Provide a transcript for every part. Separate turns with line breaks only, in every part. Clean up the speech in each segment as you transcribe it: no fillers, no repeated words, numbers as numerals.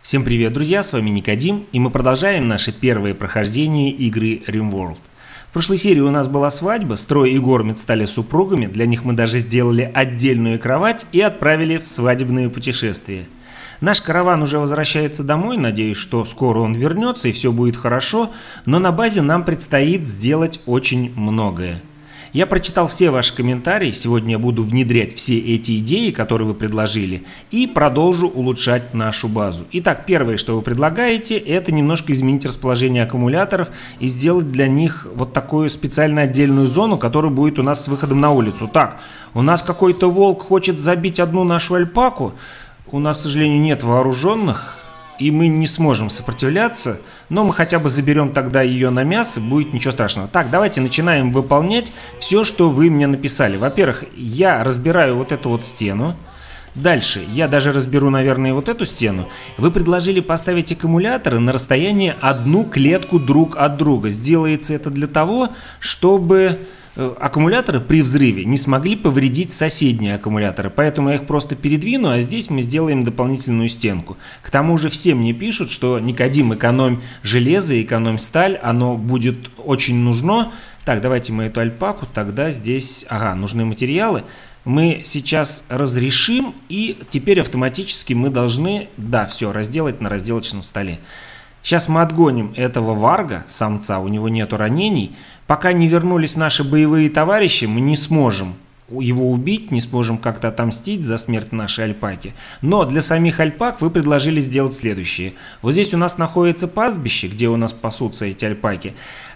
Всем привет, друзья, с вами Никодим, и мы продолжаем наше первое прохождение игры RimWorld. В прошлой серии у нас была свадьба, Строй и Гормит стали супругами, для них мы даже сделали отдельную кровать и отправили в свадебное путешествие. Наш караван уже возвращается домой, надеюсь, что скоро он вернется и все будет хорошо, но на базе нам предстоит сделать очень многое. Я прочитал все ваши комментарии, сегодня я буду внедрять все эти идеи, которые вы предложили, и продолжу улучшать нашу базу. Итак, первое, что вы предлагаете, это немножко изменить расположение аккумуляторов и сделать для них вот такую специально отдельную зону, которая будет у нас с выходом на улицу. Так, у нас какой-то волк хочет забить одну нашу альпаку, у нас, к сожалению, нет вооруженных. И мы не сможем сопротивляться, но мы хотя бы заберем тогда ее на мясо, будет ничего страшного. Так, давайте начинаем выполнять все, что вы мне написали. Во-первых, я разбираю вот эту вот стену. Дальше я даже разберу, наверное, вот эту стену. Вы предложили поставить аккумуляторы на расстоянии одну клетку друг от друга. Сделается это для того, чтобы аккумуляторы при взрыве не смогли повредить соседние аккумуляторы, поэтому я их просто передвину, а здесь мы сделаем дополнительную стенку. К тому же все мне пишут, что Никодим, экономь железо, экономь сталь, оно будет очень нужно. Так, давайте мы эту альпаку тогда здесь, нужны материалы. Мы сейчас разрешим, и теперь автоматически мы должны, все разделать на разделочном столе. Сейчас мы отгоним этого варга, самца, у него нету ранений. Пока не вернулись наши боевые товарищи, мы не сможем его убить, не сможем как-то отомстить за смерть нашей альпаки. Но для самих альпак вы предложили сделать следующее. Вот здесь у нас находится пастбище, где у нас пасутся эти альпаки.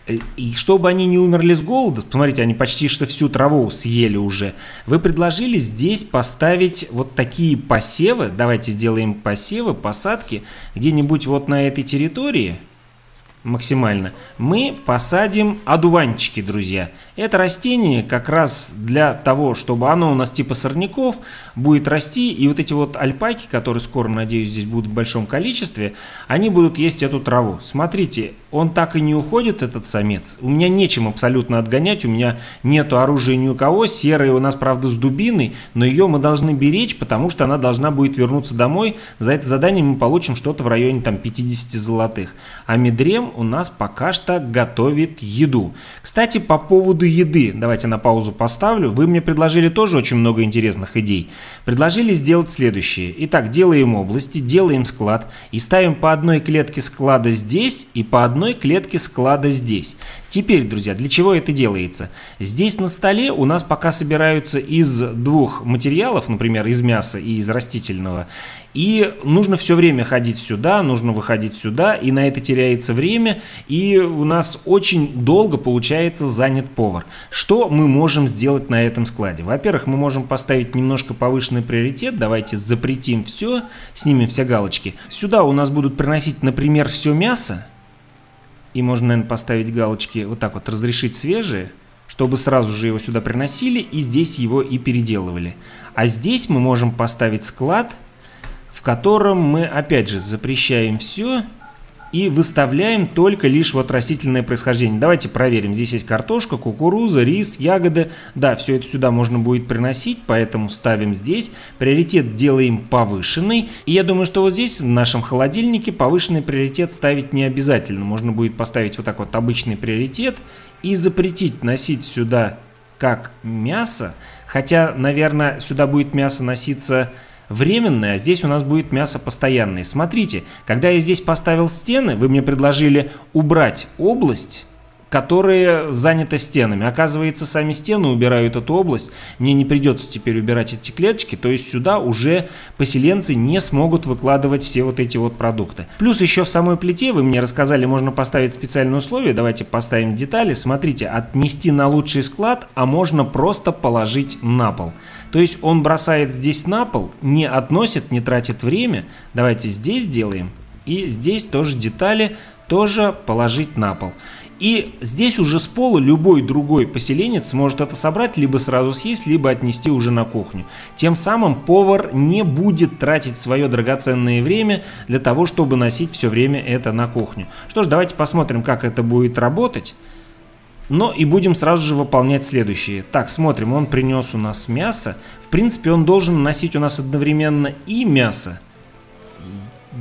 И чтобы они не умерли с голода, посмотрите, они почти что всю траву съели уже, вы предложили здесь поставить вот такие посевы. Давайте сделаем посевы, посадки где-нибудь вот на этой территории. Максимально. Мы посадим одуванчики, друзья. Это растение как раз для того, чтобы оно у нас типа сорняков будет расти. И вот эти вот альпаки, которые скоро, надеюсь, здесь будут в большом количестве, они будут есть эту траву. Смотрите, он так и не уходит, этот самец. У меня нечем абсолютно отгонять, у меня нету оружия ни у кого. Серая у нас, правда, с дубиной, но ее мы должны беречь, потому что она должна будет вернуться домой. За это задание мы получим что-то в районе там 50 золотых. А Медрем у нас пока что готовит еду. Кстати, по поводу еды, давайте на паузу поставлю. Вы мне предложили тоже очень много интересных идей. Предложили сделать следующее. Итак, делаем области, делаем склад и ставим по одной клетке склада здесь и по одной клетке склада здесь. Теперь, друзья, для чего это делается? Здесь на столе у нас пока собираются из двух материалов, например, из мяса и из растительного. И нужно все время ходить сюда, нужно выходить сюда, и на это теряется время, и у нас очень долго, получается, занят повар. Что мы можем сделать на этом складе? Во-первых, мы можем поставить немножко повышенный приоритет, давайте запретим все, снимем все галочки. Сюда у нас будут приносить, например, все мясо, и можно, наверное, поставить галочки вот так вот, разрешить свежие, чтобы сразу же его сюда приносили, и здесь его и переделывали. А здесь мы можем поставить склад, в котором мы, опять же, запрещаем все и выставляем только лишь вот растительное происхождение. Давайте проверим. Здесь есть картошка, кукуруза, рис, ягоды. Да, все это сюда можно будет приносить, поэтому ставим здесь. Приоритет делаем повышенный. И я думаю, что вот здесь, в нашем холодильнике, повышенный приоритет ставить не обязательно. Можно будет поставить вот так вот обычный приоритет и запретить носить сюда как мясо. Хотя, наверное, сюда будет мясо носиться временное, а здесь у нас будет мясо постоянное. Смотрите, когда я здесь поставил стены, вы мне предложили убрать область, которая занята стенами. Оказывается, сами стены убирают эту область. Мне не придется теперь убирать эти клеточки, то есть сюда уже поселенцы не смогут выкладывать все вот эти вот продукты. Плюс еще в самой плите вы мне рассказали, можно поставить специальные условия. Давайте поставим детали. Смотрите, отнести на лучший склад, а можно просто положить на пол. То есть он бросает здесь на пол, не относит, не тратит время. Давайте здесь делаем. И здесь тоже детали, тоже положить на пол. И здесь уже с пола любой другой поселенец сможет это собрать, либо сразу съесть, либо отнести уже на кухню. Тем самым повар не будет тратить свое драгоценное время для того, чтобы носить все время это на кухню. Что ж, давайте посмотрим, как это будет работать. Но и будем сразу же выполнять следующее. Так, смотрим, он принес у нас мясо. В принципе, он должен носить у нас одновременно и мясо.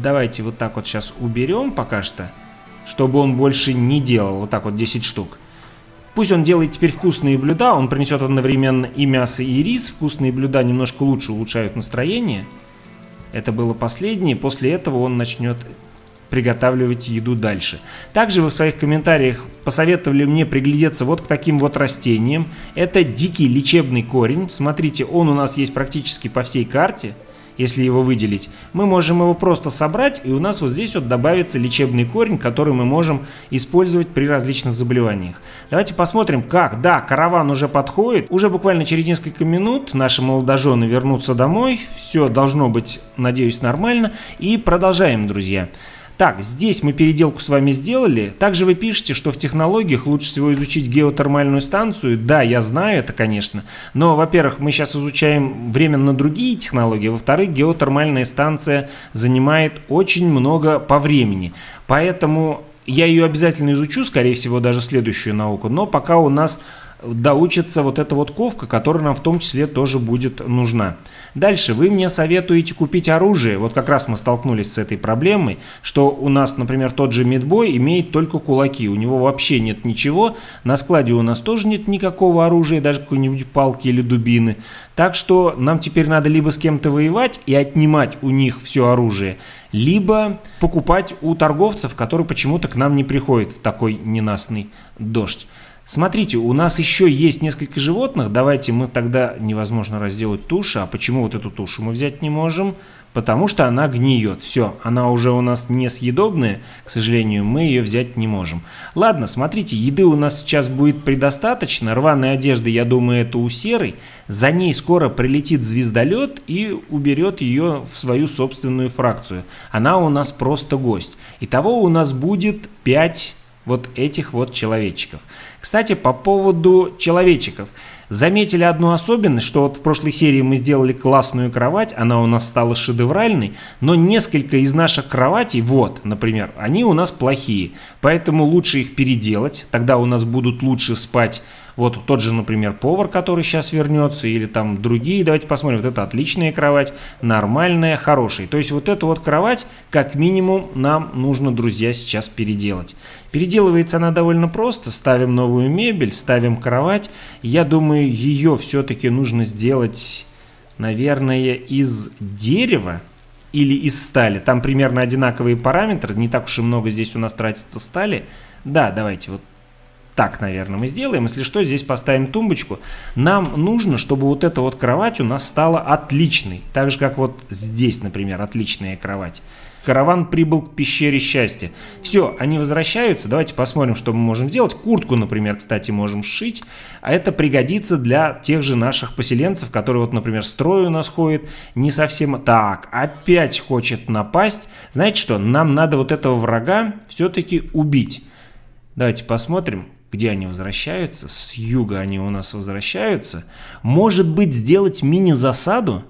Давайте вот так вот сейчас уберем пока что, чтобы он больше не делал. Вот так вот 10 штук. Пусть он делает теперь вкусные блюда, он принесет одновременно и мясо, и рис. Вкусные блюда немножко лучше улучшают настроение. Это было последнее, после этого он начнет приготавливать еду дальше. Также вы в своих комментариях посоветовали мне приглядеться вот к таким вот растениям. Это дикий лечебный корень. Смотрите, он у нас есть практически по всей карте. Если его выделить, мы можем его просто собрать, и у нас вот здесь вот добавится лечебный корень, который мы можем использовать при различных заболеваниях. Давайте посмотрим, как. Да, караван уже подходит. Уже буквально через несколько минут наши молодожены вернутся домой. Все должно быть, надеюсь, нормально. И продолжаем, друзья. Так, здесь мы переделку с вами сделали. Также вы пишете, что в технологиях лучше всего изучить геотермальную станцию. Да, я знаю это, конечно. Но, во-первых, мы сейчас изучаем временно другие технологии. Во-вторых, геотермальная станция занимает очень много по времени. Поэтому я ее обязательно изучу, скорее всего, даже следующую науку. Но пока у нас доучится вот эта вот ковка, которая нам в том числе тоже будет нужна. Дальше вы мне советуете купить оружие. Вот как раз мы столкнулись с этой проблемой, что у нас, например, тот же Мидбой имеет только кулаки. У него вообще нет ничего. На складе у нас тоже нет никакого оружия, даже какой-нибудь палки или дубины. Так что нам теперь надо либо с кем-то воевать и отнимать у них все оружие, либо покупать у торговцев, которые почему-то к нам не приходят в такой ненастный дождь. Смотрите, у нас еще есть несколько животных. Давайте мы тогда... Невозможно разделать туши. А почему вот эту тушу мы взять не можем? Потому что она гниет. Все, она уже у нас несъедобная. К сожалению, мы ее взять не можем. Ладно, смотрите, еды у нас сейчас будет предостаточно. Рваной одежды, я думаю, это у серой. За ней скоро прилетит звездолет и уберет ее в свою собственную фракцию. Она у нас просто гость. Итого у нас будет 5... вот этих вот человечков. Кстати, по поводу человечиков. Заметили одну особенность, что вот в прошлой серии мы сделали классную кровать, она у нас стала шедевральной, но несколько из наших кроватей, вот, например, они у нас плохие. Поэтому лучше их переделать, тогда у нас будут лучше спать. Вот тот же, например, повар, который сейчас вернется, или там другие. Давайте посмотрим. Вот это отличная кровать, нормальная, хорошая. То есть вот эту вот кровать, как минимум, нам нужно, друзья, сейчас переделать. Переделывается она довольно просто. Ставим новую мебель, ставим кровать. Я думаю, ее все-таки нужно сделать, наверное, из дерева или из стали. Там примерно одинаковые параметры. Не так уж и много здесь у нас тратится стали. Да, давайте вот так, наверное, мы сделаем. Если что, здесь поставим тумбочку. Нам нужно, чтобы вот эта вот кровать у нас стала отличной. Так же, как вот здесь, например, отличная кровать. Караван прибыл к пещере счастья. Все, они возвращаются. Давайте посмотрим, что мы можем сделать. Куртку, например, кстати, можем сшить. А это пригодится для тех же наших поселенцев, которые вот, например, строй у нас ходит. Не совсем... Так, опять хочет напасть. Знаете что? Нам надо вот этого врага все-таки убить. Давайте посмотрим, где они возвращаются. С юга они у нас возвращаются. Может быть, сделать мини-засаду?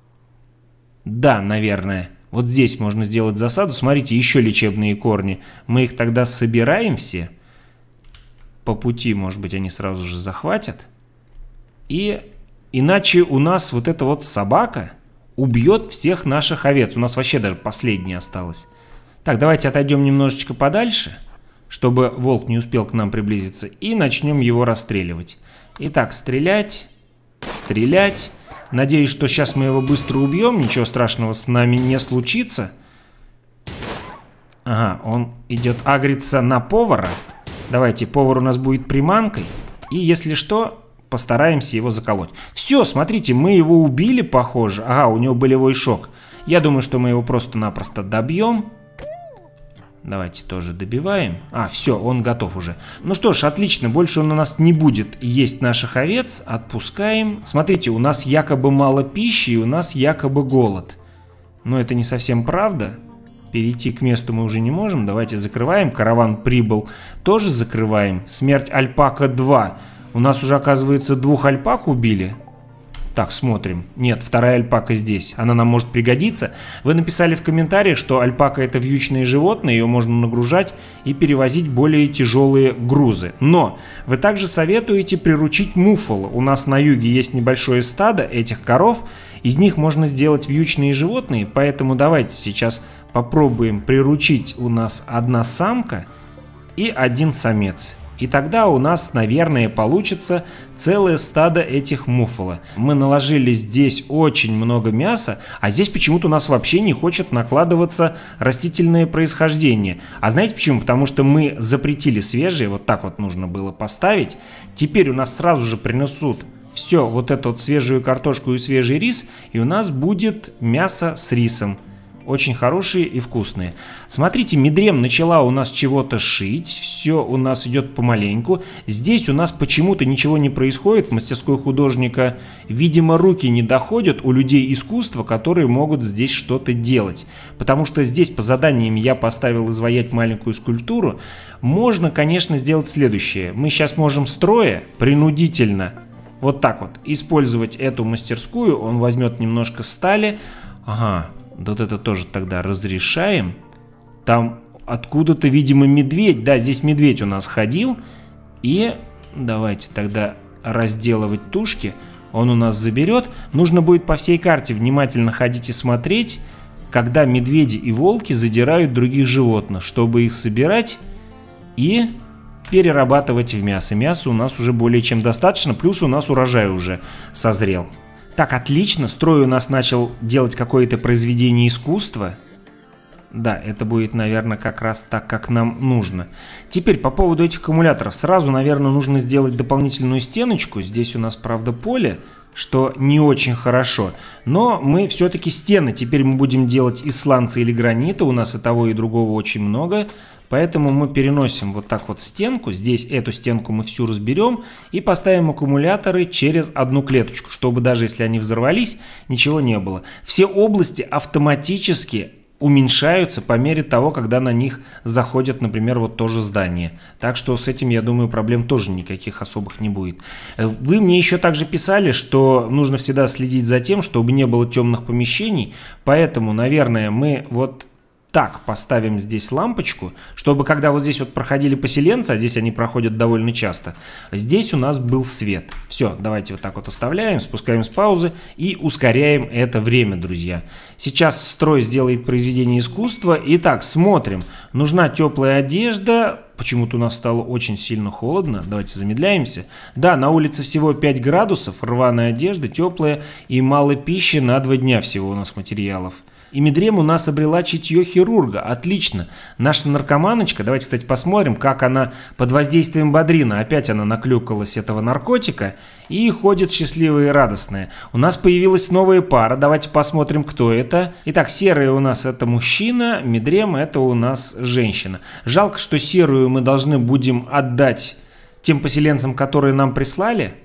Да, наверное. Вот здесь можно сделать засаду. Смотрите, еще лечебные корни. Мы их тогда собираем все. По пути, может быть, они сразу же захватят. И иначе у нас вот эта вот собака убьет всех наших овец. У нас вообще даже последняя осталась. Так, давайте отойдем немножечко подальше, чтобы волк не успел к нам приблизиться, и начнем его расстреливать. Итак, стрелять, стрелять. Надеюсь, что сейчас мы его быстро убьем, ничего страшного с нами не случится. Ага, он идет агриться на повара. Давайте, повар у нас будет приманкой, и если что, постараемся его заколоть. Все, смотрите, мы его убили, похоже. Ага, у него болевой шок. Я думаю, что мы его просто-напросто добьем. Давайте тоже добиваем. А, все, он готов уже. Ну что ж, отлично, больше он у нас не будет есть наших овец. Отпускаем. Смотрите, у нас якобы мало пищи, и у нас якобы голод. Но это не совсем правда. Перейти к месту мы уже не можем. Давайте закрываем. Караван прибыл. Тоже закрываем. Смерть альпака 2. У нас уже, оказывается, 2 альпак убили. Так, смотрим. Нет, вторая альпака здесь. Она нам может пригодиться. Вы написали в комментариях, что альпака — это вьючное животное, ее можно нагружать и перевозить более тяжелые грузы. Но вы также советуете приручить муффало. У нас на юге есть небольшое стадо этих коров, Из них можно сделать вьючные животные, поэтому давайте сейчас попробуем приручить у нас одна самка и один самец. И тогда у нас, наверное, получится целое стадо этих муффало. Мы наложили здесь очень много мяса, а здесь почему-то у нас вообще не хочет накладываться растительное происхождение. А знаете почему? Потому что мы запретили свежие, вот так вот нужно было поставить. Теперь у нас сразу же принесут все, вот эту вот свежую картошку и свежий рис, и у нас будет мясо с рисом. Очень хорошие и вкусные. Смотрите, Мидрем начала у нас чего-то шить. Все у нас идет помаленьку. Здесь у нас почему-то ничего не происходит. Мастерской художника, видимо, руки не доходят у людей искусства, которые могут здесь что-то делать. Потому что здесь по заданиям я поставил изваять маленькую скульптуру. Можно, конечно, сделать следующее. Мы сейчас можем строя принудительно вот так вот использовать эту мастерскую. Он возьмет немножко стали. Ага. Вот это тоже тогда разрешаем. Там откуда-то, видимо, медведь. Да, здесь медведь у нас ходил. И давайте тогда разделывать тушки. Он у нас заберет. Нужно будет по всей карте внимательно ходить и смотреть, когда медведи и волки задирают других животных, чтобы их собирать и перерабатывать в мясо. Мяса у нас уже более чем достаточно. Плюс у нас урожай уже созрел. Так, отлично, строй у нас начал делать какое-то произведение искусства. Да, это будет, наверное, как раз так, как нам нужно. Теперь по поводу этих аккумуляторов. Сразу, наверное, нужно сделать дополнительную стеночку. Здесь у нас, правда, поле, что не очень хорошо. Но мы все-таки стены теперь мы будем делать из сланца или гранита. У нас и того, и другого очень много. Поэтому мы переносим вот так вот стенку. Здесь эту стенку мы всю разберем и поставим аккумуляторы через одну клеточку, чтобы даже если они взорвались, ничего не было. Все области автоматически уменьшаются по мере того, когда на них заходят, например, вот то же здание. Так что с этим, я думаю, проблем тоже никаких особых не будет. Вы мне еще также писали, что нужно всегда следить за тем, чтобы не было темных помещений. Поэтому, наверное, мы вот так поставим здесь лампочку, чтобы когда вот здесь вот проходили поселенцы, а здесь они проходят довольно часто, здесь у нас был свет. Все, давайте вот так вот оставляем, спускаем с паузы и ускоряем это время, друзья. Сейчас строй сделает произведение искусства. Итак, смотрим. Нужна теплая одежда. Почему-то у нас стало очень сильно холодно. Давайте замедляемся. Да, на улице всего 5 градусов, рваная одежда, теплая и мало пищи на 2 дня всего у нас материалов. И Мидрем у нас обрела чутье хирурга. Отлично. Наша наркоманочка, давайте, кстати, посмотрим, как она под воздействием бодрина. Опять она наклюкалась этого наркотика и ходит счастливая и радостная. У нас появилась новая пара. Давайте посмотрим, кто это. Итак, серая у нас это мужчина, Мидрем это у нас женщина. Жалко, что серую мы должны будем отдать тем поселенцам, которые нам прислали.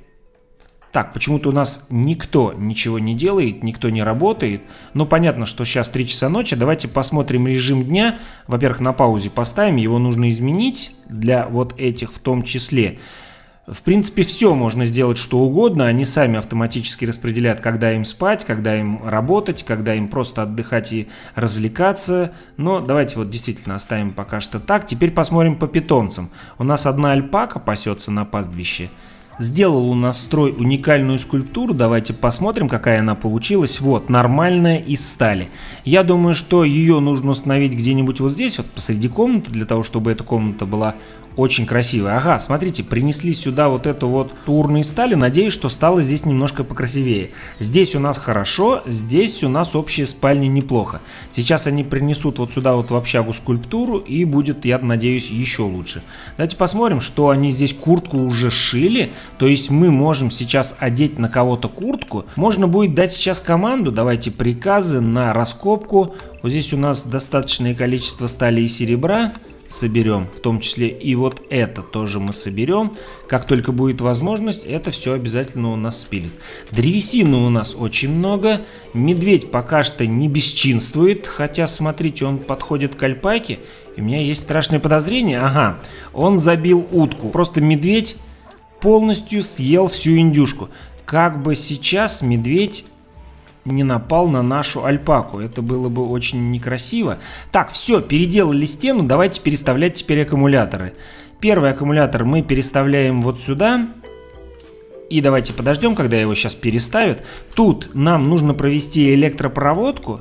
Так, почему-то у нас никто ничего не делает, никто не работает. Ну, понятно, что сейчас 3 часа ночи. Давайте посмотрим режим дня. Во-первых, на паузе поставим. Его нужно изменить для вот этих в том числе. В принципе, все можно сделать, что угодно. Они сами автоматически распределяют, когда им спать, когда им работать, когда им просто отдыхать и развлекаться. Но давайте вот действительно оставим пока что так. Теперь посмотрим по питомцам. У нас одна альпака пасется на пастбище. Сделал у нас строй уникальную скульптуру. Давайте посмотрим, какая она получилась. Вот, нормальная из стали. Я думаю, что ее нужно установить где-нибудь вот здесь, вот посреди комнаты, для того, чтобы эта комната была очень красивая. Ага, смотрите, принесли сюда вот эту вот урну из стали. Надеюсь, что стало здесь немножко покрасивее. Здесь у нас хорошо, здесь у нас общая спальня неплохо. Сейчас они принесут вот сюда вот в общагу скульптуру и будет, я надеюсь, еще лучше. Давайте посмотрим, что они здесь куртку уже сшили. То есть мы можем сейчас одеть на кого-то куртку. Можно будет дать сейчас команду. Давайте приказы на раскопку. Вот здесь у нас достаточное количество стали и серебра. Соберем, в том числе и вот это тоже мы соберем. Как только будет возможность, это все обязательно у нас спилит. Древесины у нас очень много. Медведь пока что не бесчинствует, хотя, смотрите, он подходит к альпаке. И у меня есть страшное подозрение. Ага, он забил утку. Просто медведь полностью съел всю индюшку. Как бы сейчас медведь не напал на нашу альпаку. Это было бы очень некрасиво. Так, все, переделали стену. Давайте переставлять теперь аккумуляторы. Первый аккумулятор мы переставляем вот сюда. И давайте подождем, когда его сейчас переставят. Тут нам нужно провести электропроводку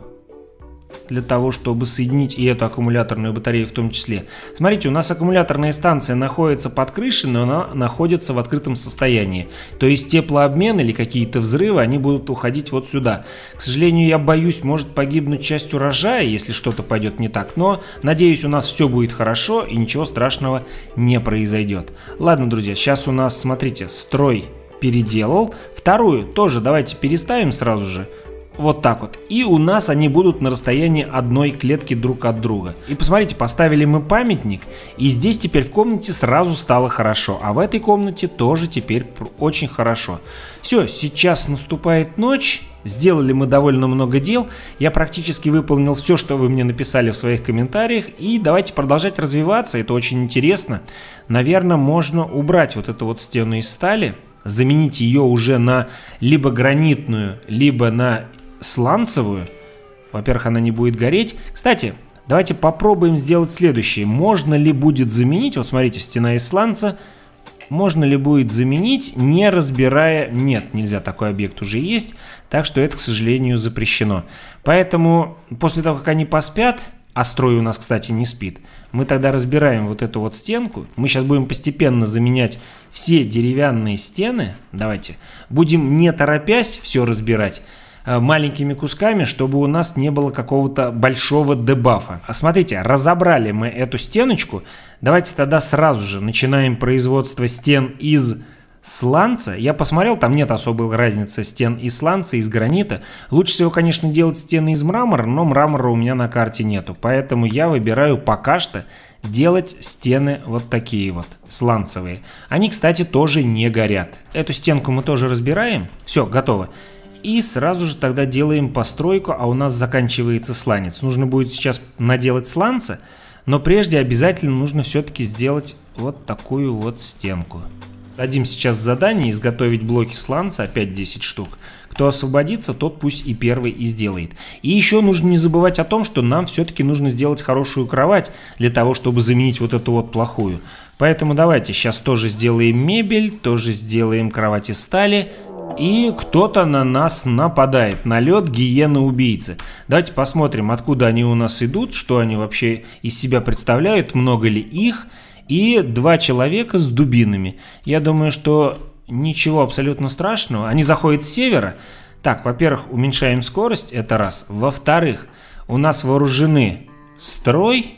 для того, чтобы соединить и эту аккумуляторную батарею в том числе. Смотрите, у нас аккумуляторная станция находится под крышей, но она находится в открытом состоянии. То есть теплообмен или какие-то взрывы, они будут уходить вот сюда. К сожалению, я боюсь, может погибнуть часть урожая, если что-то пойдет не так. Но, надеюсь, у нас все будет хорошо и ничего страшного не произойдет. Ладно, друзья, сейчас у нас, смотрите, строй переделал. Вторую тоже давайте переставим сразу же. Вот так вот. И у нас они будут на расстоянии одной клетки друг от друга. И посмотрите, поставили мы памятник, и здесь теперь в комнате сразу стало хорошо. А в этой комнате тоже теперь очень хорошо. Все, сейчас наступает ночь. Сделали мы довольно много дел. Я практически выполнил все, что вы мне написали в своих комментариях. И давайте продолжать развиваться. Это очень интересно. Наверное, можно убрать вот эту вот стену из стали. Заменить ее уже на либо гранитную, либо на сланцевую. Во-первых, она не будет гореть. Кстати, давайте попробуем сделать следующее. Можно ли будет заменить, вот смотрите, стена из сланца, можно ли будет заменить, не разбирая... Нет, нельзя, такой объект уже есть, так что это, к сожалению, запрещено. Поэтому после того, как они поспят, а строй у нас, кстати, не спит, мы тогда разбираем вот эту вот стенку. Мы сейчас будем постепенно заменять все деревянные стены. Давайте будем, не торопясь, все разбирать маленькими кусками, чтобы у нас не было какого-то большого дебафа. А смотрите, разобрали мы эту стеночку. Давайте тогда сразу же начинаем производство стен из сланца. Я посмотрел, там нет особой разницы стен из сланца, из гранита. Лучше всего, конечно, делать стены из мрамора, но мрамора у меня на карте нету. Поэтому я выбираю пока что делать стены вот такие вот, сланцевые. Они, кстати, тоже не горят. Эту стенку мы тоже разбираем. Все, готово. И сразу же тогда делаем постройку, а у нас заканчивается сланец. Нужно будет сейчас наделать сланца, но прежде обязательно нужно все-таки сделать вот такую вот стенку. Дадим сейчас задание изготовить блоки сланца, опять 10 штук. Кто освободится, тот пусть и первый и сделает. И еще нужно не забывать о том, что нам все-таки нужно сделать хорошую кровать для того, чтобы заменить вот эту вот плохую. Поэтому давайте сейчас тоже сделаем мебель, тоже сделаем кровать из стали. И кто-то на нас нападает. Налет гиены-убийцы. Давайте посмотрим, откуда они у нас идут, что они вообще из себя представляют, много ли их. И 2 человека с дубинами. Я думаю, что ничего абсолютно страшного. Они заходят с севера. Так, во-первых, уменьшаем скорость, это раз. Во-вторых, у нас вооружены строй.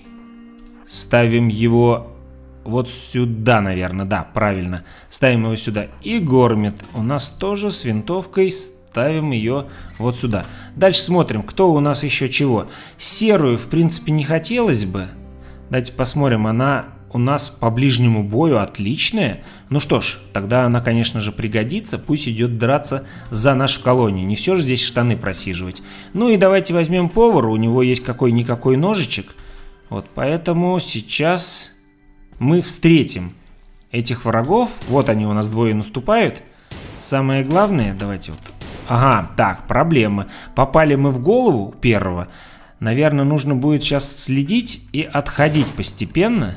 Ставим его вот сюда, наверное, да, правильно. Ставим его сюда. И гормет у нас тоже с винтовкой. Ставим ее вот сюда. Дальше смотрим, кто у нас еще чего. Серую, в принципе, не хотелось бы. Давайте посмотрим, она у нас по ближнему бою отличная. Ну что ж, тогда она, конечно же, пригодится. Пусть идет драться за нашу колонию. Не все же здесь штаны просиживать. Ну и давайте возьмем повара. У него есть какой-никакой ножичек. Вот, поэтому сейчас мы встретим этих врагов. Вот они у нас двое наступают. Самое главное, давайте вот. Ага, так, проблема. Попали мы в голову первого. Наверное, нужно будет сейчас следить и отходить постепенно,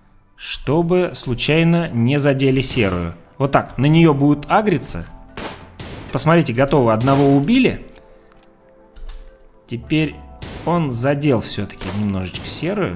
чтобы случайно не задели серую. Вот так, на нее будут агриться. Посмотрите, готово. Одного убили. Теперь он задел все-таки немножечко серую.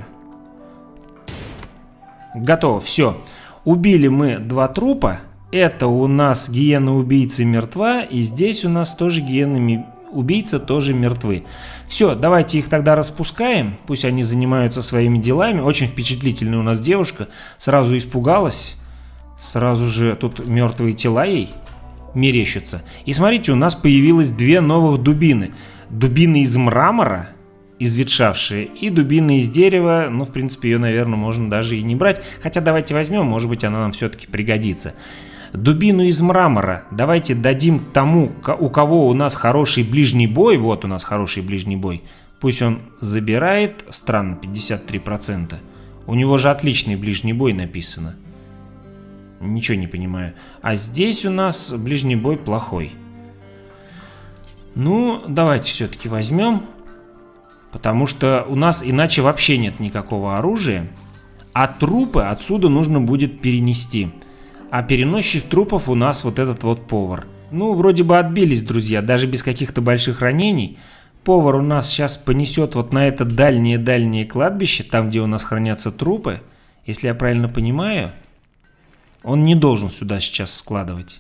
Готово, все. Убили мы 2 трупа. Это у нас гиена-убийца мертва. И здесь у нас тоже гиена-убийца тоже мертвы. Все, давайте их тогда распускаем. Пусть они занимаются своими делами. Очень впечатлительная у нас девушка. Сразу испугалась. Сразу же тут мертвые тела ей мерещатся. И смотрите, у нас появилось 2 новых дубины. Дубины из мрамора, изветшавшие, и дубины из дерева. Ну, в принципе, ее, наверное, можно даже и не брать. Хотя давайте возьмем, может быть, она нам все-таки пригодится. Дубину из мрамора давайте дадим тому, у кого у нас хороший ближний бой. Вот у нас хороший ближний бой. Пусть он забирает. Странно, 53%. У него же отличный ближний бой написано. Ничего не понимаю. А здесь у нас ближний бой плохой. Ну, давайте все-таки возьмем. Потому что у нас иначе вообще нет никакого оружия. А трупы отсюда нужно будет перенести. А переносчик трупов у нас вот этот вот повар. Ну, вроде бы отбились, друзья, даже без каких-то больших ранений. Повар у нас сейчас понесет вот на это дальнее-дальнее кладбище, там, где у нас хранятся трупы. Если я правильно понимаю, он не должен сюда сейчас складывать.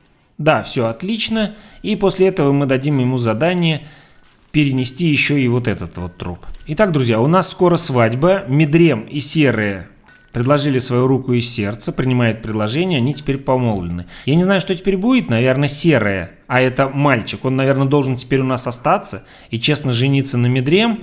Да, все отлично. И после этого мы дадим ему задание перенести еще и вот этот вот труп. Итак, друзья, у нас скоро свадьба. Медрем и Серые предложили свою руку и сердце, принимают предложение, они теперь помолвлены. Я не знаю, что теперь будет, наверное, Серая, а это мальчик, он, наверное, должен теперь у нас остаться и честно жениться на Медрем.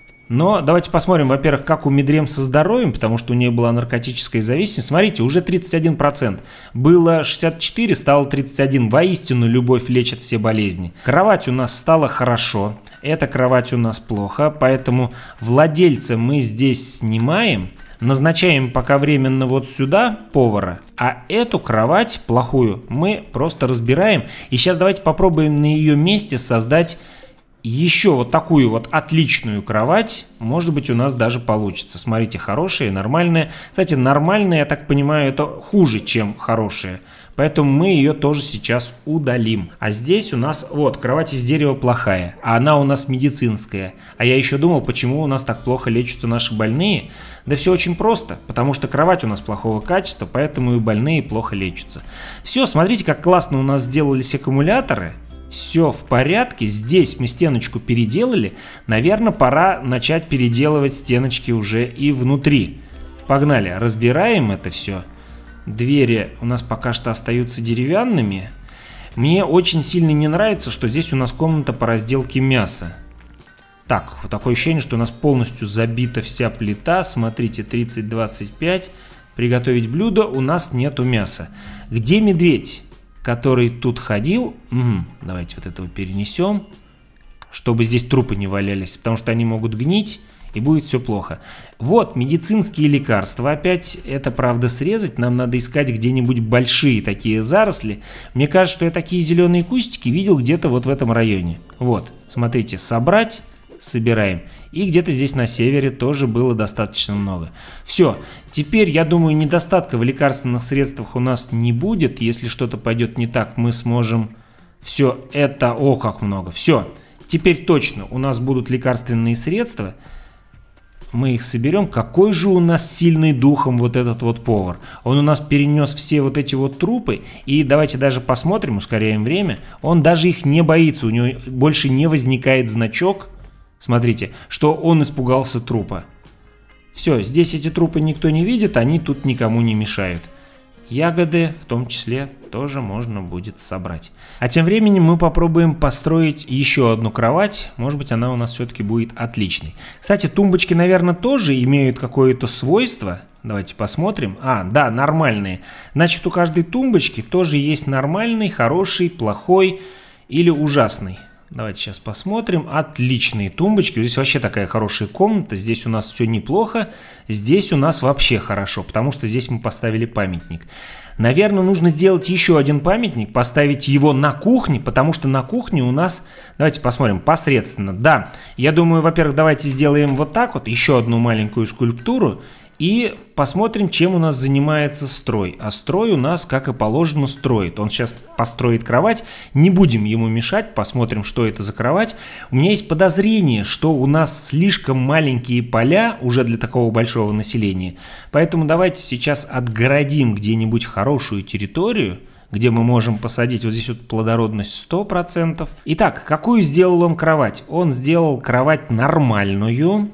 Но давайте посмотрим, во-первых, как у Медрем со здоровьем, потому что у нее была наркотическая зависимость. Смотрите, уже 31%. Было 64, стало 31. Воистину, любовь лечит все болезни. Кровать у нас стала хорошо. Эта кровать у нас плохо, поэтому владельца мы здесь снимаем. Назначаем пока временно вот сюда повара, а эту кровать плохую мы просто разбираем. И сейчас давайте попробуем на ее месте создать еще вот такую вот отличную кровать. Может быть, у нас даже получится. Смотрите, хорошая, нормальная. Кстати, нормальная, я так понимаю, это хуже, чем хорошая. Поэтому мы ее тоже сейчас удалим. А здесь у нас вот кровать из дерева плохая, а она у нас медицинская. А я еще думал, почему у нас так плохо лечатся наши больные. Да все очень просто, потому что кровать у нас плохого качества, поэтому и больные плохо лечатся. Все, смотрите, как классно у нас сделались аккумуляторы. Все в порядке, здесь мы стеночку переделали. Наверное, пора начать переделывать стеночки уже и внутри. Погнали, разбираем это все. Двери у нас пока что остаются деревянными. Мне очень сильно не нравится, что здесь у нас комната по разделке мяса. Так, вот такое ощущение, что у нас полностью забита вся плита. Смотрите, 30-25. Приготовить блюдо, у нас нету мяса. Где медведь, который тут ходил? Давайте вот этого перенесем, чтобы здесь трупы не валялись, потому что они могут гнить. И будет все плохо. Вот медицинские лекарства. Опять это, правда, срезать. Нам надо искать где-нибудь большие такие заросли. Мне кажется, что я такие зеленые кустики видел где-то вот в этом районе. Вот, смотрите, собрать, собираем. И где-то здесь на севере тоже было достаточно много. Все, теперь, я думаю, недостатка в лекарственных средствах у нас не будет. Если что-то пойдет не так, мы сможем все это... О, как много. Все, теперь точно у нас будут лекарственные средства. Мы их соберем. Какой же у нас сильный духом вот этот вот повар. Он у нас перенес все вот эти вот трупы. И давайте даже посмотрим, ускоряем время. Он даже их не боится. У него больше не возникает значок. Смотрите, что он испугался трупа. Все, здесь эти трупы никто не видит. Они тут никому не мешают. Ягоды в том числе тоже можно будет собрать. А тем временем мы попробуем построить еще одну кровать. Может быть, она у нас все-таки будет отличной. Кстати, тумбочки, наверное, тоже имеют какое-то свойство. Давайте посмотрим. А, да, нормальные. Значит, у каждой тумбочки тоже есть нормальный, хороший, плохой или ужасный. Давайте сейчас посмотрим. Отличные тумбочки. Здесь вообще такая хорошая комната. Здесь у нас все неплохо. Здесь у нас вообще хорошо, потому что здесь мы поставили памятник. Наверное, нужно сделать еще один памятник, поставить его на кухне, потому что на кухне у нас... Давайте посмотрим, посредственно. Да, я думаю, во-первых, давайте сделаем вот так вот, еще одну маленькую скульптуру. И посмотрим, чем у нас занимается строй. А строй у нас, как и положено, строит. Он сейчас построит кровать. Не будем ему мешать. Посмотрим, что это за кровать. У меня есть подозрение, что у нас слишком маленькие поля уже для такого большого населения. Поэтому давайте сейчас отгородим где-нибудь хорошую территорию, где мы можем посадить. Вот здесь вот плодородность 100%. Итак, какую сделал он кровать? Он сделал кровать нормальную.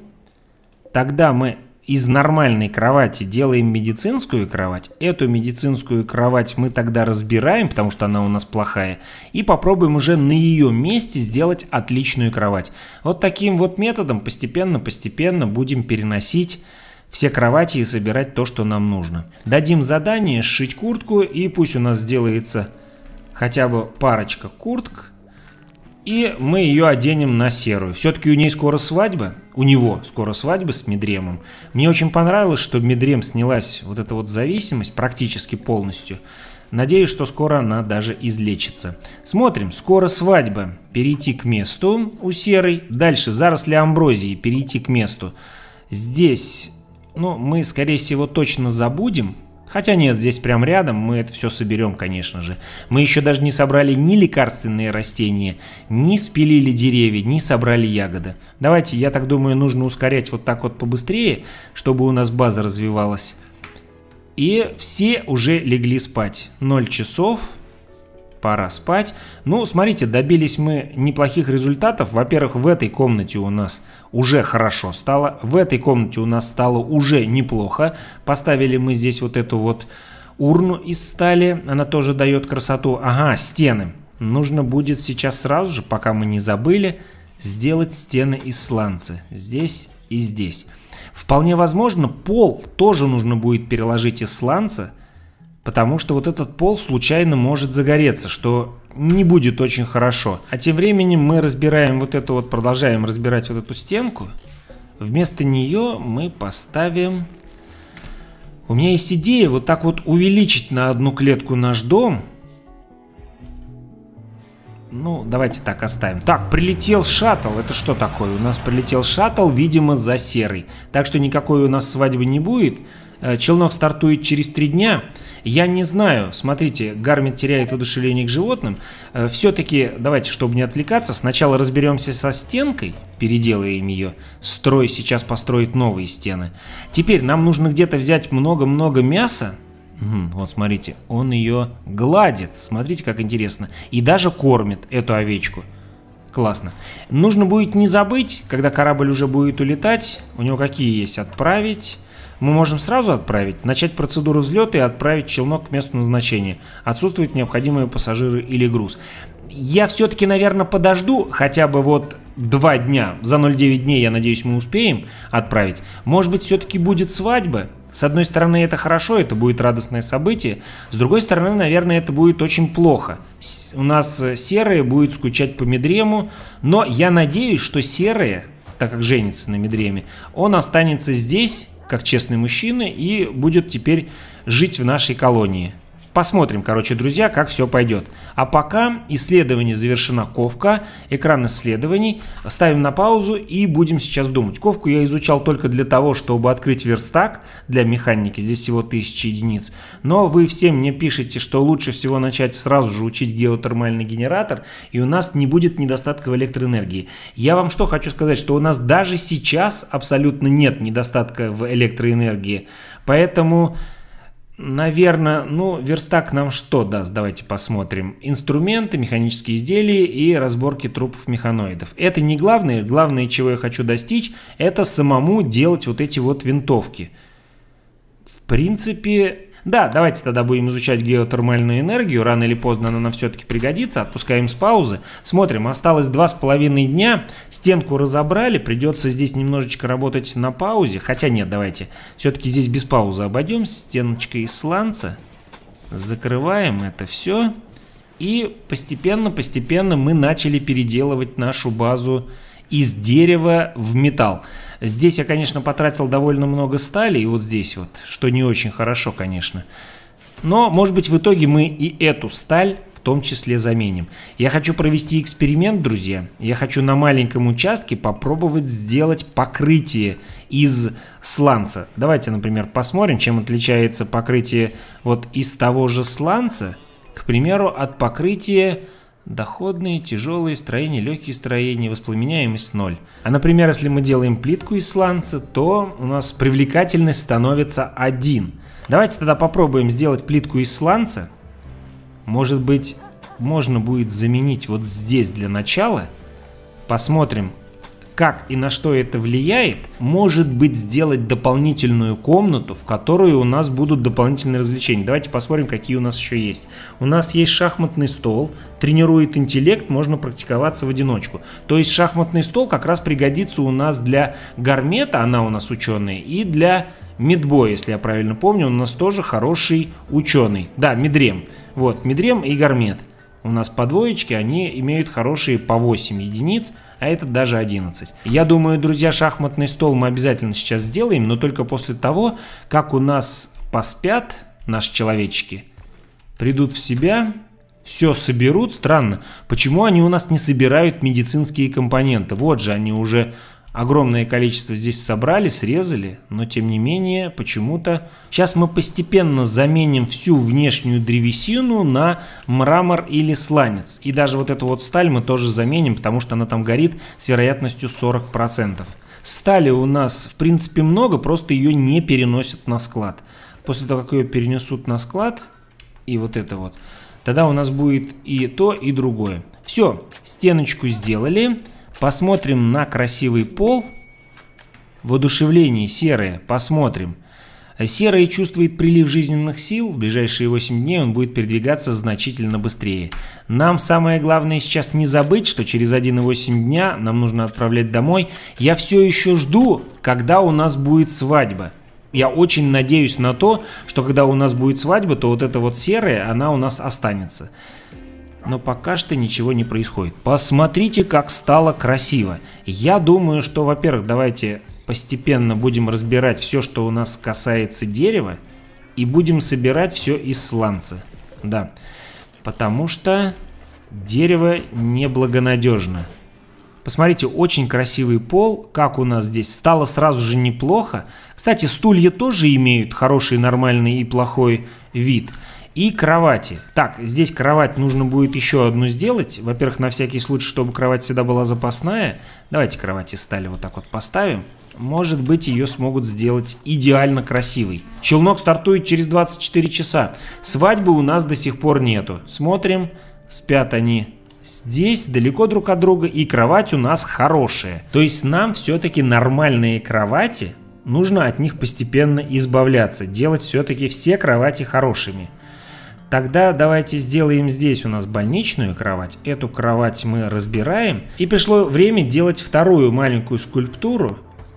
Тогда мы... из нормальной кровати делаем медицинскую кровать. Эту медицинскую кровать мы тогда разбираем, потому что она у нас плохая. И попробуем уже на ее месте сделать отличную кровать. Вот таким вот методом постепенно будем переносить все кровати и собирать то, что нам нужно. Дадим задание сшить куртку, и пусть у нас сделается хотя бы парочка курток. И мы ее оденем на серую. Все-таки у нее скоро свадьба. У него скоро свадьба с Медремом. Мне очень понравилось, что Медрем снялась вот эта вот зависимость практически полностью. Надеюсь, что скоро она даже излечится. Смотрим. Скоро свадьба. Перейти к месту у серой. Дальше заросли амброзии. Перейти к месту. Здесь, ну, мы, скорее всего, точно забудем. Хотя нет, здесь прям рядом мы это все соберем, конечно же. Мы еще даже не собрали ни лекарственные растения, ни спилили деревья, ни собрали ягоды. Давайте, я так думаю, нужно ускорять вот так вот побыстрее, чтобы у нас база развивалась. И все уже легли спать. 0 часов. Пора спать. Ну, смотрите, добились мы неплохих результатов. Во-первых, в этой комнате у нас уже хорошо стало. В этой комнате у нас стало уже неплохо. Поставили мы здесь вот эту вот урну из стали. Она тоже дает красоту. Ага, стены. Нужно будет сейчас сразу же, пока мы не забыли, сделать стены из сланца. Здесь и здесь. Вполне возможно, пол тоже нужно будет переложить из сланца, потому что вот этот пол случайно может загореться, что не будет очень хорошо. А тем временем мы разбираем вот эту вот, продолжаем разбирать вот эту стенку. Вместо нее мы поставим... У меня есть идея вот так вот увеличить на одну клетку наш дом. Ну, давайте так оставим. Так, прилетел шаттл. Это что такое? У нас прилетел шаттл, видимо, за серой. Так что никакой у нас свадьбы не будет. Челнок стартует через 3 дня. Я не знаю, смотрите, Гармит теряет воодушевление к животным. Все-таки, давайте, чтобы не отвлекаться, сначала разберемся со стенкой, переделаем ее. Строй сейчас построит новые стены. Теперь нам нужно где-то взять много-много мяса. Вот смотрите, он ее гладит. Смотрите, как интересно. И даже кормит эту овечку. Классно. Нужно будет не забыть, когда корабль уже будет улетать. У него какие есть? Отправить. Мы можем сразу отправить, начать процедуру взлета и отправить челнок к месту назначения. Отсутствуют необходимые пассажиры или груз. Я все-таки, наверное, подожду хотя бы вот 2 дня. За 0,9 дней, я надеюсь, мы успеем отправить. Может быть, все-таки будет свадьба. С одной стороны, это хорошо, это будет радостное событие. С другой стороны, наверное, это будет очень плохо. У нас Серая будет скучать по Медрему, но я надеюсь, что Серая, так как женится на Медреме, он останется здесь, как честный мужчина, и будет теперь жить в нашей колонии. Посмотрим, короче, друзья, как все пойдет. А пока исследование завершено. Ковка, экран исследований. Ставим на паузу и будем сейчас думать. Ковку я изучал только для того, чтобы открыть верстак для механики. Здесь всего 1000 единиц. Но вы все мне пишете, что лучше всего начать сразу же учить геотермальный генератор, и у нас не будет недостатка в электроэнергии. Я вам что хочу сказать, что у нас даже сейчас абсолютно нет недостатка в электроэнергии. Поэтому... Наверное, ну, верстак нам что даст? Давайте посмотрим. Инструменты, механические изделия и разборки трупов механоидов. Это не главное. Главное, чего я хочу достичь, это самому делать вот эти вот винтовки. В принципе... Да, давайте тогда будем изучать геотермальную энергию. Рано или поздно она нам все-таки пригодится. Отпускаем с паузы. Смотрим, осталось 2,5 дня. Стенку разобрали. Придется здесь немножечко работать на паузе. Хотя нет, давайте. Все-таки здесь без паузы обойдемся. Стеночкой из сланца. Закрываем это все. И постепенно мы начали переделывать нашу базу из дерева в металл. Здесь я, конечно, потратил довольно много стали, и вот здесь вот, что не очень хорошо, конечно. Но, может быть, в итоге мы и эту сталь в том числе заменим. Я хочу провести эксперимент, друзья. Я хочу на маленьком участке попробовать сделать покрытие из сланца. Давайте, например, посмотрим, чем отличается покрытие вот из того же сланца, к примеру, от покрытия... Доходные, тяжелые строения, легкие строения, воспламеняемость 0. А, например, если мы делаем плитку из сланца, то у нас привлекательность становится 1. Давайте тогда попробуем сделать плитку из сланца. Может быть, можно будет заменить вот здесь для начала. Посмотрим, как и на что это влияет. Может быть, сделать дополнительную комнату, в которой у нас будут дополнительные развлечения. Давайте посмотрим, какие у нас еще есть. У нас есть шахматный стол, тренирует интеллект, можно практиковаться в одиночку. То есть шахматный стол как раз пригодится у нас для Гармета, она у нас ученый, и для Медбоя, если я правильно помню, он у нас тоже хороший ученый. Да, Медрем. Вот, Медрем и Гармет. У нас по двоечке, они имеют хорошие по 8 единиц, а этот даже 11. Я думаю, друзья, шахматный стол мы обязательно сейчас сделаем, но только после того, как у нас поспят наши человечки, придут в себя, все соберут. Странно, почему они у нас не собирают медицинские компоненты? Вот же они уже огромное количество здесь собрали, срезали, но тем не менее почему-то... Сейчас мы постепенно заменим всю внешнюю древесину на мрамор или сланец. И даже вот эту вот сталь мы тоже заменим, потому что она там горит с вероятностью 40%. Стали у нас в принципе много, просто ее не переносят на склад. После того, как ее перенесут на склад, и вот это вот, тогда у нас будет и то, и другое. Все, стеночку сделали. Посмотрим на красивый пол. Воодушевление серое. Посмотрим. Серый чувствует прилив жизненных сил. В ближайшие 8 дней он будет передвигаться значительно быстрее. Нам самое главное сейчас не забыть, что через 1,8 дня нам нужно отправлять домой. Я все еще жду, когда у нас будет свадьба. Я очень надеюсь на то, что когда у нас будет свадьба, то вот эта вот серая, она у нас останется. Но пока что ничего не происходит. Посмотрите, как стало красиво. Я думаю, что, во-первых, давайте постепенно будем разбирать все, что у нас касается дерева, и будем собирать все из сланца. Да, потому что дерево неблагонадежно. Посмотрите, очень красивый пол, как у нас здесь. Стало сразу же неплохо. Кстати, стулья тоже имеют хороший, нормальный и плохой вид. И кровати. Так, здесь кровать нужно будет еще одну сделать. Во-первых, на всякий случай, чтобы кровать всегда была запасная. Давайте кровать из стали вот так вот поставим. Может быть, ее смогут сделать идеально красивой. Челнок стартует через 24 часа. Свадьбы у нас до сих пор нету. Смотрим, спят они здесь, далеко друг от друга, и кровать у нас хорошая. То есть нам все-таки нормальные кровати, нужно от них постепенно избавляться. Делать все-таки все кровати хорошими. Тогда давайте сделаем здесь у нас больничную кровать. Эту кровать мы разбираем. И пришло время делать вторую маленькую скульптуру.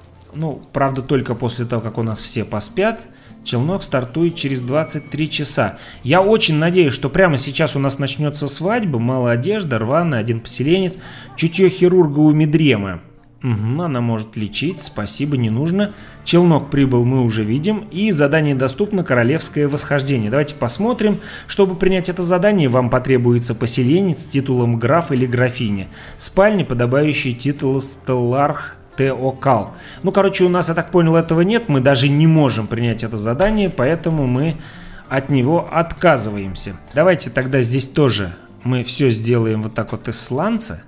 Ну, правда, только после того, как у нас все поспят. Челнок стартует через 23 часа. Я очень надеюсь, что прямо сейчас у нас начнется свадьба. Мало одежды, рваная, один поселенец. Чутье хирурга у Медрема. Угу, она может лечить, спасибо, не нужно. Челнок прибыл, мы уже видим. И задание доступно, королевское восхождение. Давайте посмотрим. Чтобы принять это задание, вам потребуется поселенец с титулом граф или графиня. Спальня, подобающая титулу стелларх Теокал. Ну, короче, у нас, я так понял, этого нет. Мы даже не можем принять это задание, поэтому мы от него отказываемся. Давайте тогда здесь тоже мы все сделаем вот так вот из сланца.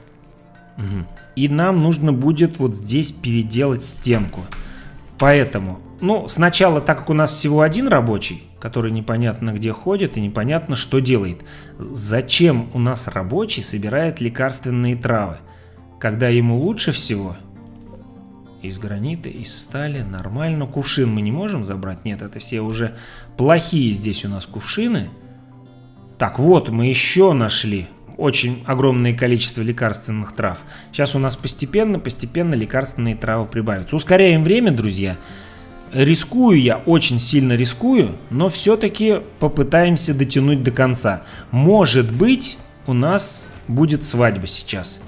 Угу. И нам нужно будет вот здесь переделать стенку. Поэтому, ну, сначала, так как у нас всего один рабочий, который непонятно где ходит и непонятно что делает. Зачем у нас рабочий собирает лекарственные травы, когда ему лучше всего из гранита, из стали, нормально. Кувшин мы не можем забрать, нет, это все уже плохие здесь у нас кувшины. Так, вот мы еще нашли очень огромное количество лекарственных трав. Сейчас у нас постепенно лекарственные травы прибавятся. Ускоряем время, друзья. Рискую я, очень сильно рискую, но все-таки попытаемся дотянуть до конца. Может быть, у нас будет свадьба сейчас.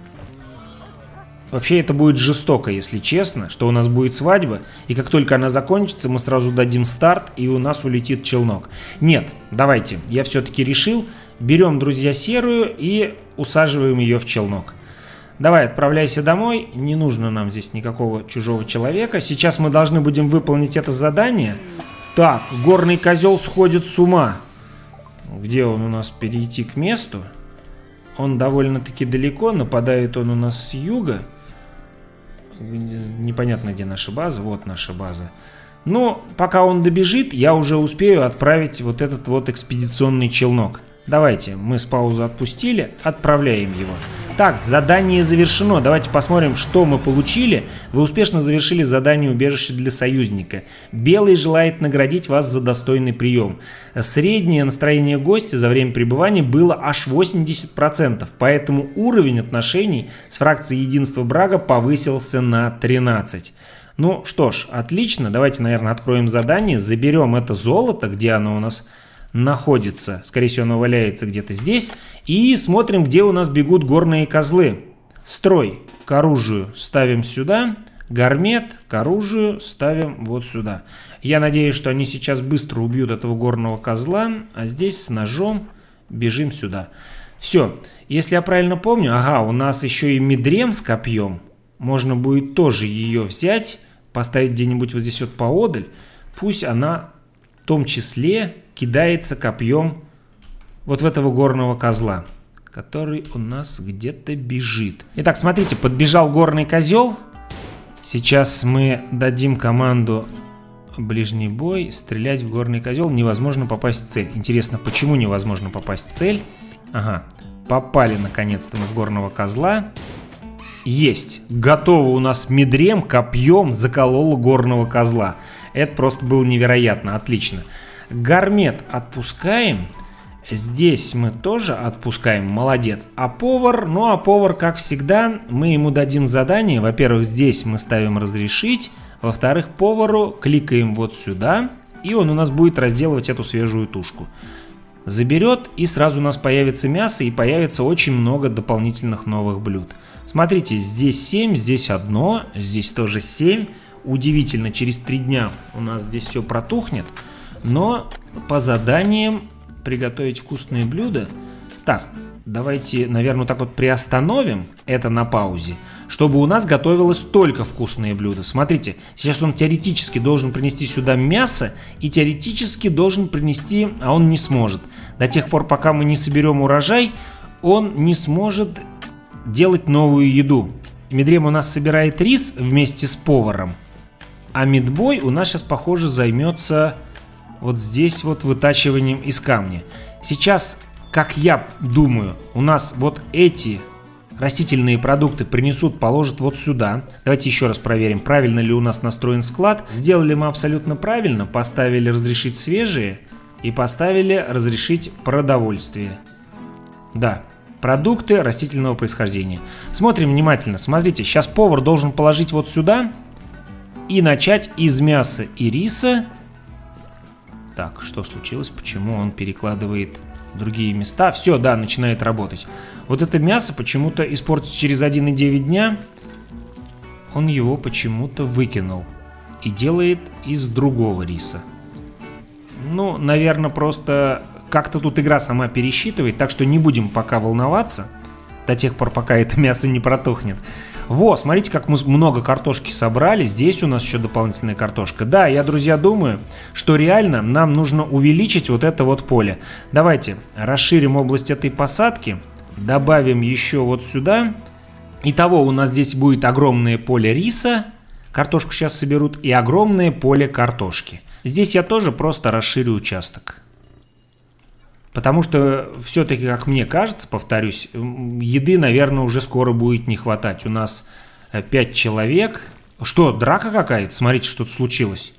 Вообще это будет жестоко, если честно, что у нас будет свадьба, и как только она закончится, мы сразу дадим старт, и у нас улетит челнок. Нет, давайте, я все-таки решил. Берем, друзья, серую и усаживаем ее в челнок. Давай, отправляйся домой. Не нужно нам здесь никакого чужого человека. Сейчас мы должны будем выполнить это задание. Так, горный козел сходит с ума. Где он у нас? Перейти к месту. Он довольно-таки далеко. Нападает он у нас с юга. Непонятно, где наша база. Вот наша база. Но пока он добежит, я уже успею отправить вот этот вот экспедиционный челнок. Давайте, мы с паузы отпустили, отправляем его. Так, задание завершено. Давайте посмотрим, что мы получили. Вы успешно завершили задание убежище для союзника. Белый желает наградить вас за достойный прием. Среднее настроение гостя за время пребывания было аж 80%, поэтому уровень отношений с фракцией Единства Брага повысился на 13. Ну что ж, отлично. Давайте, наверное, откроем задание, заберем это золото, где оно у нас находится, скорее всего оно валяется где-то здесь, и смотрим, где у нас бегут горные козлы. Строй к оружию ставим сюда, гармет к оружию ставим вот сюда. Я надеюсь, что они сейчас быстро убьют этого горного козла, а здесь с ножом бежим сюда. Все, если я правильно помню, ага, у нас еще и Медрем с копьем. можно будет тоже ее взять, поставить где-нибудь вот здесь вот поодаль. Пусть она в том числе кидается копьем вот в этого горного козла, который у нас где-то бежит. Итак, смотрите, подбежал горный козел. Сейчас мы дадим команду ближний бой, стрелять в горный козел. Невозможно попасть в цель. Интересно, почему невозможно попасть в цель? Ага, попали наконец-то мы в горного козла. Есть. Готово у нас Мидрем копьем заколола горного козла. Это просто было невероятно. Отлично. Гармет отпускаем. Здесь мы тоже отпускаем. Молодец. А повар? Ну, а повар, как всегда, мы ему дадим задание. Во-первых, здесь мы ставим разрешить. Во-вторых, повару кликаем вот сюда. И он у нас будет разделывать эту свежую тушку. Заберет, и сразу у нас появится мясо, и появится очень много дополнительных новых блюд. Смотрите, здесь 7, здесь 1, здесь тоже 7. Удивительно, через 3 дня у нас здесь все протухнет. Но по заданиям приготовить вкусные блюда. Так, давайте, наверное, вот так вот приостановим это на паузе, чтобы у нас готовилось только вкусные блюда. Смотрите, сейчас он теоретически должен принести сюда мясо и теоретически должен принести, а он не сможет. До тех пор, пока мы не соберем урожай, он не сможет делать новую еду. Мидрем у нас собирает рис вместе с поваром, а Мидбой у нас сейчас, похоже, займется вот здесь вот вытачиванием из камня. Сейчас, как я думаю, у нас вот эти растительные продукты принесут, положат вот сюда. Давайте еще раз проверим, правильно ли у нас настроен склад. Сделали мы абсолютно правильно. Поставили разрешить свежие и поставили разрешить продовольствие. Да, продукты растительного происхождения. Смотрим внимательно. Смотрите, сейчас повар должен положить вот сюда и начать из мяса и риса. Так, что случилось? Почему он перекладывает в другие места? Все, да, начинает работать. Вот это мясо почему-то испортится через 1,9 дня. Он его почему-то выкинул и делает из другого риса. Ну, наверное, просто как-то тут игра сама пересчитывает, так что не будем пока волноваться до тех пор, пока это мясо не протухнет. Во, смотрите, как мы много картошки собрали. Здесь у нас еще дополнительная картошка. Да, я, друзья, думаю, что реально нам нужно увеличить вот это вот поле. Давайте расширим область этой посадки. Добавим еще вот сюда. Итого у нас здесь будет огромное поле риса. Картошку сейчас соберут. И огромное поле картошки. Здесь я тоже просто расширю участок. Потому что все-таки, как мне кажется, повторюсь, еды, наверное, уже скоро будет не хватать. У нас 5 человек. Что, драка какая-то? Смотрите, что тут случилось.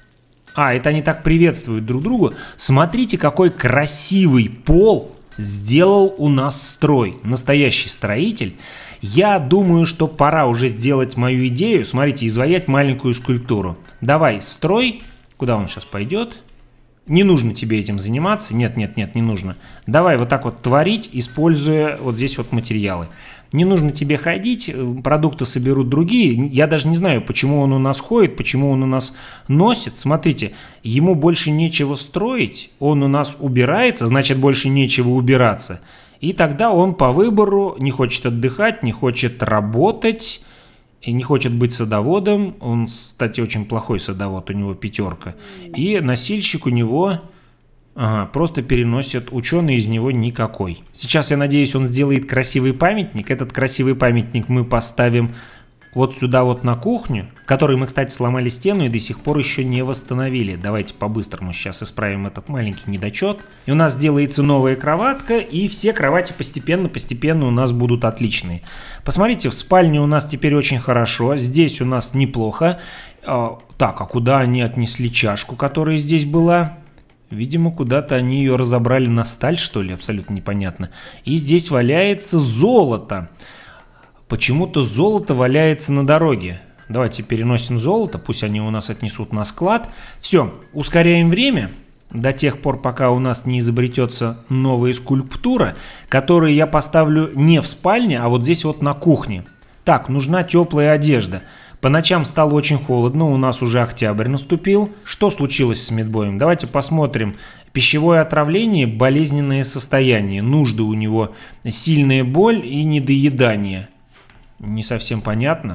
А, это они так приветствуют друг друга. Смотрите, какой красивый пол сделал у нас строй. Настоящий строитель. Я думаю, что пора уже сделать мою идею. Смотрите, изваять маленькую скульптуру. Давай, строй. Куда он сейчас пойдет? Не нужно тебе этим заниматься. Нет, не нужно. Давай вот так вот творить, используя вот здесь вот материалы. Не нужно тебе ходить, продукты соберут другие. Я даже не знаю, почему он у нас ходит, почему он у нас носит. Смотрите, ему больше нечего строить, он у нас убирается, значит, больше нечего убираться. И тогда он по выбору не хочет отдыхать, не хочет работать. И не хочет быть садоводом. Он, кстати, очень плохой садовод, у него 5. И носильщик у него просто переносит, ученый из него никакой. Сейчас, я надеюсь, он сделает красивый памятник. Этот красивый памятник мы поставим вот сюда вот на кухню, который мы, кстати, сломали стену и до сих пор еще не восстановили. Давайте по-быстрому сейчас исправим этот маленький недочет. И у нас сделается новая кроватка, и все кровати постепенно у нас будут отличные. Посмотрите, в спальне у нас теперь очень хорошо, здесь у нас неплохо. Так, а куда они отнесли чашку, которая здесь была? Видимо, куда-то они ее разобрали на сталь, что ли, абсолютно непонятно. И здесь валяется золото. Почему-то золото валяется на дороге. Давайте переносим золото, пусть они у нас отнесут на склад. Все, ускоряем время до тех пор, пока у нас не изобретется новая скульптура, которую я поставлю не в спальне, а вот здесь вот на кухне. Так, нужна теплая одежда. По ночам стало очень холодно, у нас уже октябрь наступил. Что случилось с Мидбоем? Давайте посмотрим. Пищевое отравление, болезненное состояние, нужды у него, сильная боль и недоедание. Не совсем понятно.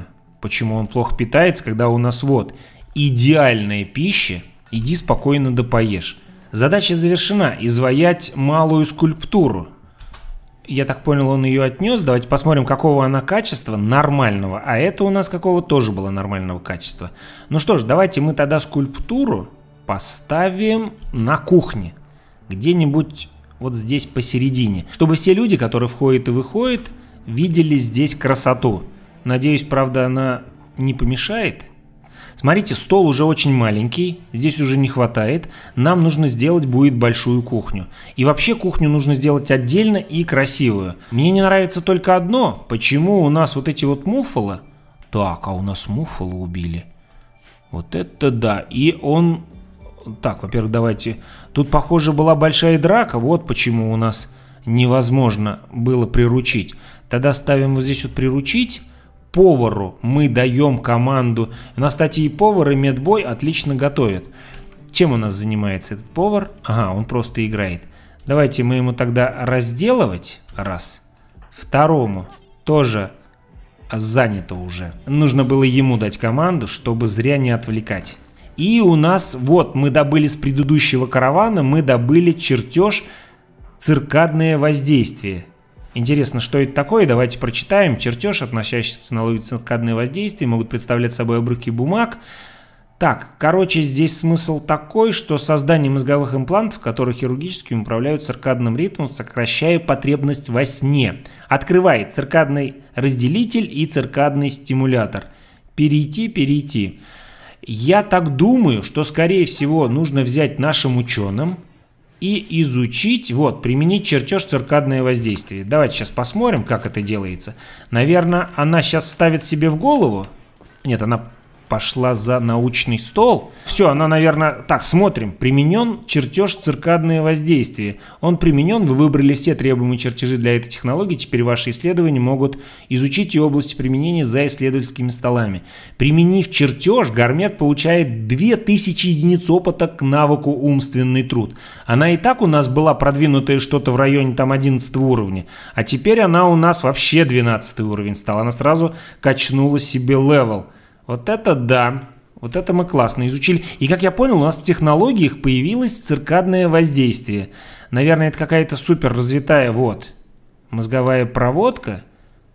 почему он плохо питается, когда у нас вот идеальная пища, иди спокойно да поешь. Задача завершена, изваять малую скульптуру. Я так понял, он ее отнес. Давайте посмотрим, какого она качества. Нормального. А это у нас какого тоже было нормального качества. Ну что ж, давайте мы тогда скульптуру поставим на кухне. Где-нибудь вот здесь посередине. Чтобы все люди, которые входят и выходят, видели здесь красоту. Надеюсь, правда, она не помешает. Смотрите, стол уже очень маленький, здесь уже не хватает. Нам нужно сделать будет большую кухню. И вообще кухню нужно сделать отдельно и красивую. Мне не нравится только одно. Почему у нас вот эти вот муффало? Так, а у нас муффало убили. Вот это да. И он... Так, во-первых, давайте... Тут, похоже, была большая драка. Вот почему у нас невозможно было приручить. Тогда ставим вот здесь вот приручить. Повару мы даем команду. У нас, кстати, и повар, и медбой отлично готовят. Чем у нас занимается этот повар? Ага, он просто играет. Давайте мы ему тогда разделывать. Раз. Второму тоже занято уже. Нужно было ему дать команду, чтобы зря не отвлекать. И у нас, вот, мы добыли с предыдущего каравана, мы добыли чертеж «Циркадное воздействие». Интересно, что это такое? Давайте прочитаем. Чертеж, относящийся к технологии циркадное воздействие, могут представлять собой обрывки бумаг. Так, короче, здесь смысл такой, что создание мозговых имплантов, которые хирургически управляют циркадным ритмом, сокращая потребность во сне. Открывает циркадный разделитель и циркадный стимулятор. Перейти. Я так думаю, что, скорее всего, нужно взять нашим ученым и изучить, вот, применить чертеж циркадное воздействие. Давайте сейчас посмотрим, как это делается. Наверное, она сейчас вставит себе в голову. Нет, она пошла за научный стол. Все, она, наверное... Так, смотрим. Применен чертеж циркадное воздействие. Он применен, вы выбрали все требуемые чертежи для этой технологии. Теперь ваши исследования могут изучить ее области применения за исследовательскими столами. Применив чертеж, Гармет получает 2000 единиц опыта к навыку умственный труд. Она и так у нас была продвинутая что-то в районе там 11 уровня. А теперь она у нас вообще 12 уровень стала. Она сразу качнула себе левел. Вот это да, вот это мы классно изучили. И как я понял, у нас в технологиях появилось циркадное воздействие. Наверное, это какая-то супер развитая, вот, мозговая проводка.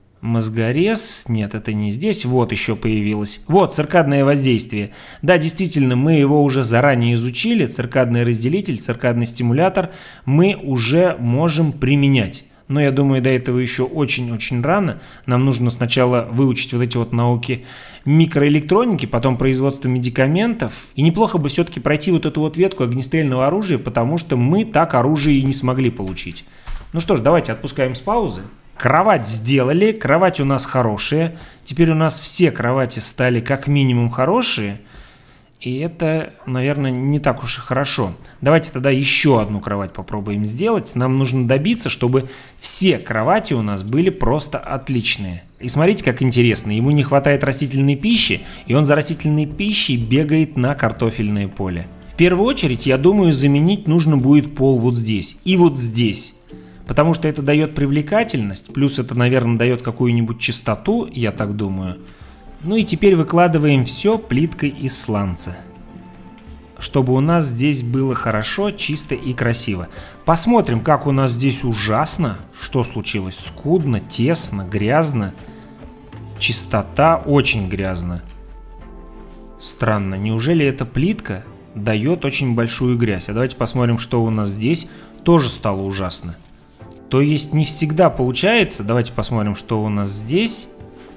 Мозгорез, нет, это не здесь, вот еще появилось. Вот, циркадное воздействие. Да, действительно, мы его уже заранее изучили. Циркадный разделитель, циркадный стимулятор мы уже можем применять. Но я думаю, до этого еще очень-очень рано. Нам нужно сначала выучить вот эти вот науки микроэлектроники, потом производство медикаментов. И неплохо бы все-таки пройти вот эту вот ветку огнестрельного оружия, потому что мы так оружие и не смогли получить. Ну что ж, давайте отпускаем с паузы. Кровать сделали, кровать у нас хорошая. Теперь у нас все кровати стали как минимум хорошие. И это, наверное, не так уж и хорошо. Давайте тогда еще одну кровать попробуем сделать. Нам нужно добиться, чтобы все кровати у нас были просто отличные. И смотрите, как интересно. Ему не хватает растительной пищи, и он за растительной пищей бегает на картофельное поле. В первую очередь, я думаю, заменить нужно будет пол вот здесь и вот здесь. Потому что это дает привлекательность, плюс это, наверное, дает какую-нибудь чистоту, я так думаю. Ну и теперь выкладываем все плиткой из сланца, чтобы у нас здесь было хорошо, чисто и красиво. Посмотрим, как у нас здесь ужасно. Что случилось? Скудно, тесно, грязно. Чистота очень грязно. Странно, неужели эта плитка дает очень большую грязь? А давайте посмотрим, что у нас здесь. Тоже стало ужасно. То есть не всегда получается. Давайте посмотрим, что у нас здесь.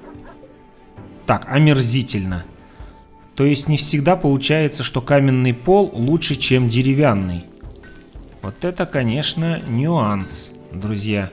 Так, омерзительно. То есть не всегда получается, что каменный пол лучше, чем деревянный. Вот это, конечно, нюанс, друзья.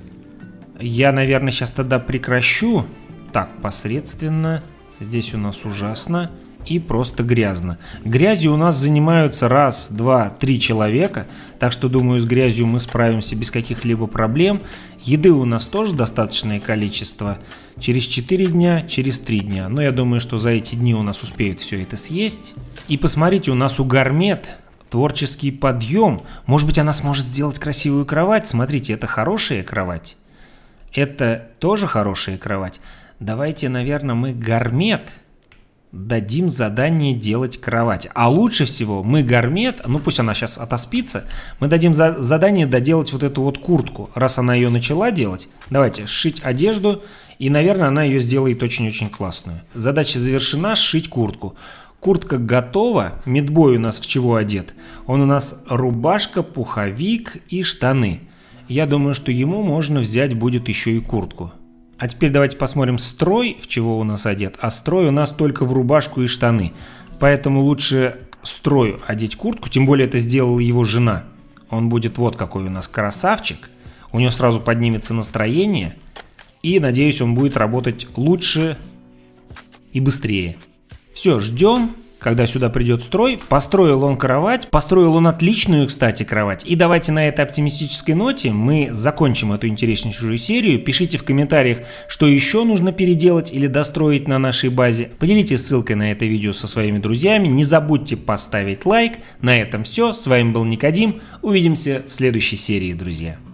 Я, наверное, сейчас тогда прекращу. Так, посредственно. Здесь у нас ужасно и просто грязно. Грязью у нас занимаются 1, 2, 3 человека. Так что, думаю, с грязью мы справимся без каких-либо проблем. Еды у нас тоже достаточное количество. Через 4 дня, через 3 дня. Но я думаю, что за эти дни у нас успеют все это съесть. И посмотрите, у нас у Гармет творческий подъем. Может быть, она сможет сделать красивую кровать. Смотрите, это хорошая кровать. Это тоже хорошая кровать. Давайте, наверное, мы Гармет дадим задание делать кровать. А лучше всего мы Гармет, ну пусть она сейчас отоспится, мы дадим задание доделать вот эту вот куртку. Раз она ее начала делать, давайте сшить одежду, и, наверное, она ее сделает очень-очень классную. Задача завершена, сшить куртку. Куртка готова. Мидбой у нас в чего одет? Он у нас рубашка, пуховик и штаны. Я думаю, что ему можно взять будет еще и куртку. А теперь давайте посмотрим строй, в чего у нас одет. А строй у нас только в рубашку и штаны. Поэтому лучше строю одеть куртку, тем более это сделала его жена. Он будет вот какой у нас красавчик. У него сразу поднимется настроение. И, надеюсь, он будет работать лучше и быстрее. Все, ждем, когда сюда придет строй. Построил он кровать. Построил он отличную, кстати, кровать. И давайте на этой оптимистической ноте мы закончим эту интереснейшую серию. Пишите в комментариях, что еще нужно переделать или достроить на нашей базе. Поделитесь ссылкой на это видео со своими друзьями. Не забудьте поставить лайк. На этом все. С вами был Никодим. Увидимся в следующей серии, друзья.